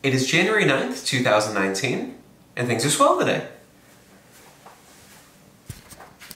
It is January 9th, 2019, and things are swell today.